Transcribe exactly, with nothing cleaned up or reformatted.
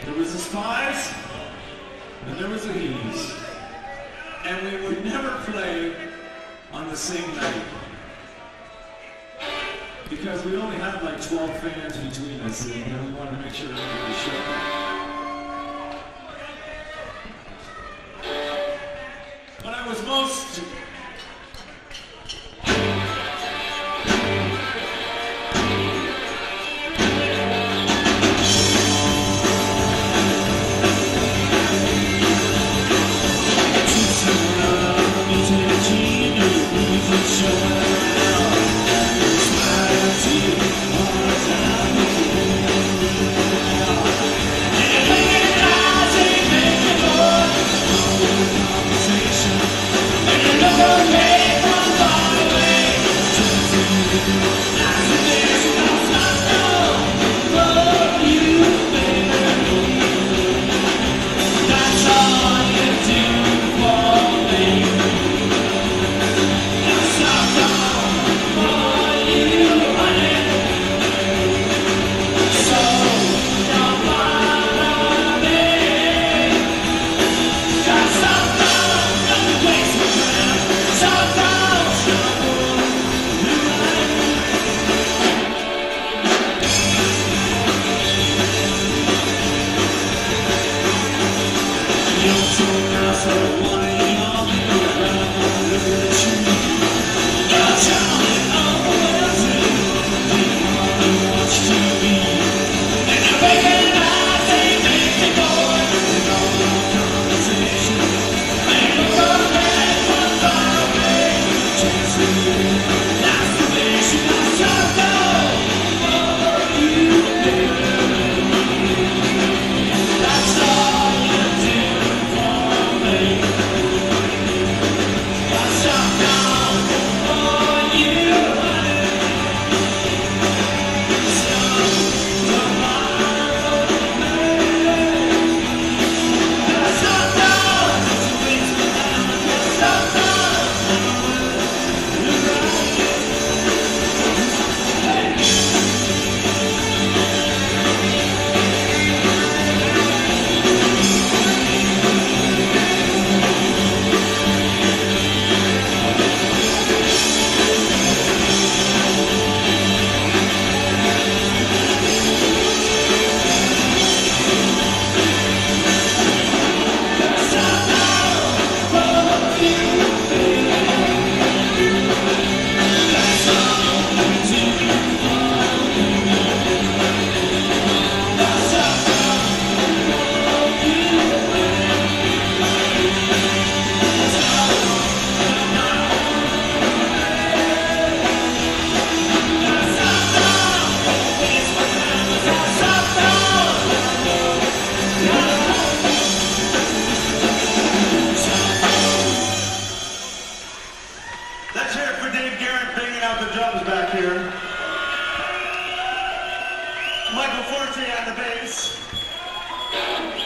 There was the Spies, and there was the He's. And we would never play on the same night. Because we only had like twelve fans between us, and you know, we wanted to make sure everybody showed up. But I was most... Let's hear it for Dave Garrett banging out the drums back here. Michael Forte on the bass.